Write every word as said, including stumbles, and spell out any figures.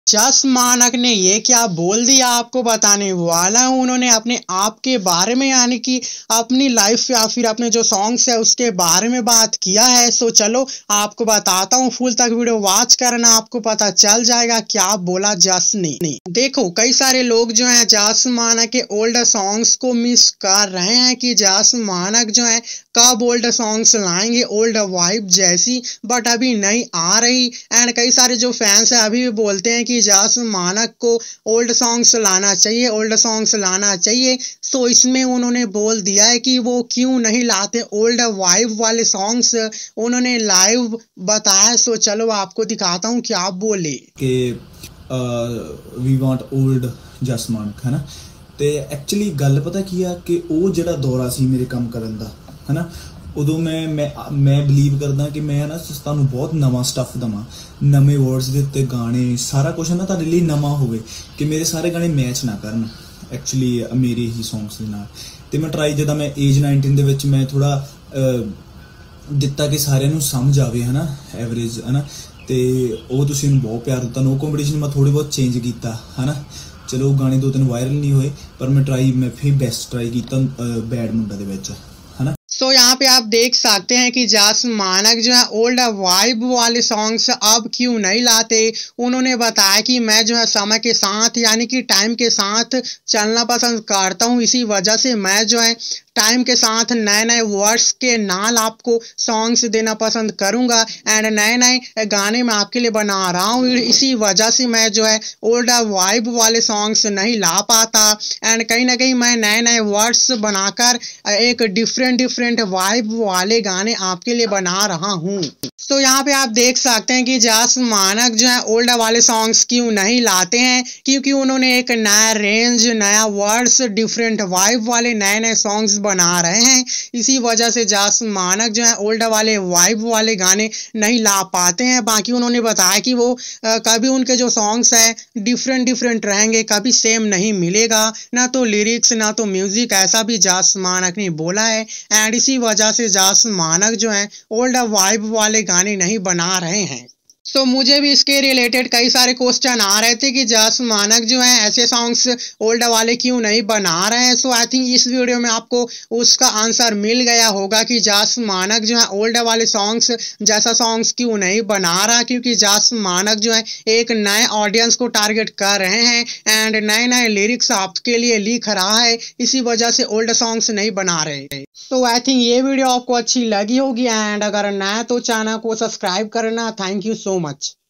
जस मानक ने ये क्या बोल दिया आपको बताने वाला हूँ। उन्होंने अपने आप के बारे में यानी कि अपनी लाइफ या फिर अपने जो सॉन्ग्स है उसके बारे में बात किया है। सो चलो आपको बताता हूँ, फुल तक वीडियो वॉच करना, आपको पता चल जाएगा क्या बोला जस ने। देखो कई सारे लोग जो है जस मानक के ओल्ड सॉन्ग्स को मिस कर रहे हैं कि जस मानक जो है कब ओल्ड सॉन्ग्स लाएंगे ओल्ड वाइब जैसी, बट अभी नहीं आ रही। एंड कई सारे जो फैंस है अभी भी बोलते हैं कि जस मानक को ओल्ड सॉन्ग्स लाना चाहिए, ओल्ड सॉन्ग्स लाना चाहिए। सो इसमें उन्होंने बोल दिया है कि वो क्यों नहीं लाते ओल्ड वाइब वाले सॉन्ग्स, उन्होंने लाइव बताया। सो चलो आपको दिखाता हूँ क्या बोले कि वी वांट ओल्ड जस मानक, है ना। ਤੇ ਐਕਚੁਅਲੀ ਗੱਲ ਪਤਾ ਕੀ ਆ ਕਿ ਉਹ ਜਿਹੜਾ ਦੌਰਾ ਸੀ ਮੇਰੇ ਕੰਮ ਕਰਨ ਦਾ, ਹੈ ਨਾ, ਉਦੋਂ ਮੈਂ ਮੈਂ ਮੈਂ ਬਿਲੀਵ ਕਰਦਾ ਕਿ ਮੈਂ ਨਾ ਤੁਹਾਨੂੰ ਬਹੁਤ ਨਵਾਂ ਸਟੱਫ ਦਵਾਂ, ਨਵੇਂ ਵਰਡਸ ਦੇ ਉੱਤੇ ਗਾਣੇ, ਸਾਰਾ ਕੁਝ ਨਾ ਤੁਹਾਡੇ ਲਈ ਨਵਾਂ ਹੋਵੇ, ਕਿ ਮੇਰੇ ਸਾਰੇ ਗਾਣੇ ਮੈਚ ਨਾ ਕਰਨ ਐਕਚੁਅਲੀ ਮੇਰੇ ਹੀ ਸੌਂਗਸ ਦੇ ਨਾਲ। ਤੇ ਮੈਂ ਟਰਾਈ ਜਦੋਂ ਮੈਂ ਏਜ ਨਾਈਨਟੀਨ ਦੇ ਵਿੱਚ ਮੈਂ ਥੋੜਾ ਦਿੱਤਾ ਕਿ ਸਾਰਿਆਂ ਨੂੰ ਸਮਝ ਆਵੇ, ਹੈ ਨਾ, ਐਵਰੇਜ, ਹੈ ਨਾ। ਤੇ ਉਹ ਤੁਸੀਂ ਮੈਨੂੰ ਬਹੁਤ ਪਿਆਰ ਦਿੱਤਾ। ਨੋ ਕੰਪੀਟੀਸ਼ਨ ਮੈਂ ਥੋੜੇ ਬਹੁਤ ਚੇਂਜ ਕੀਤਾ, ਹੈ ਨਾ। चलो गाने दो तीन वायरल नहीं हुए पर मैं ट्राई मैं फिर बेस्ट ट्राई किया बैड मुंडा दे विच, है ना। सो so, यहाँ पे आप देख सकते हैं कि जस मानक जो है ओल्ड वाइब वाले सॉन्ग्स अब क्यों नहीं लाते। उन्होंने बताया कि मैं जो है समय के साथ यानी कि टाइम के साथ चलना पसंद करता हूँ, इसी वजह से मैं जो है टाइम के साथ नए नए वर्ड्स के नाल आपको सॉन्ग्स देना पसंद करूंगा एंड नए नए गाने मैं आपके लिए बना रहा हूँ। इसी वजह से मैं जो है ओल्ड वाइब वाले सॉन्ग्स नहीं ला पाता एंड कहीं ना कहीं मैं नए नए वर्ड्स बनाकर एक डिफरेंट डिफरेंट वाइब वाले गाने आपके लिए बना रहा हूँ। तो यहाँ पे आप देख सकते हैं कि जस मानक जो है ओल्ड वाले सॉन्ग्स क्यों नहीं लाते हैं, क्योंकि उन्होंने एक नया रेंज, नया वर्ड्स, डिफरेंट वाइब वाले नए नए सॉन्ग्स बना रहे हैं। इसी वजह से जस मानक जो है ओल्ड वाले वाइब वाले गाने नहीं ला पाते हैं। बाकी उन्होंने बताया कि वो आ, कभी उनके जो सॉन्ग्स है डिफरेंट डिफरेंट रहेंगे, कभी सेम नहीं मिलेगा, ना तो लिरिक्स ना तो म्यूजिक, ऐसा भी जस मानक ने बोला है। एंड इसी वजह से जस मानक जो है ओल्ड वाइब वाले गाने नहीं बना रहे हैं। सो so, मुझे भी इसके रिलेटेड कई सारे क्वेश्चन आ रहे थे कि जस मानक जो है ऐसे सॉन्ग्स ओल्ड वाले क्यों नहीं बना रहे हैं। सो आई थिंक इस वीडियो में आपको उसका आंसर मिल गया होगा कि जस मानक जो है ओल्ड वाले सॉन्ग्स जैसा सॉन्ग्स क्यों नहीं बना रहा, क्योंकि जस मानक जो है एक नए ऑडियंस को टारगेट कर रहे हैं एंड नए नए लिरिक्स आपके लिए लिख रहा है, इसी वजह से ओल्ड सॉन्ग्स नहीं बना रहे। तो आई थिंक ये वीडियो आपको अच्छी लगी होगी एंड अगर नया तो चैनल को सब्सक्राइब करना। Thank you so much.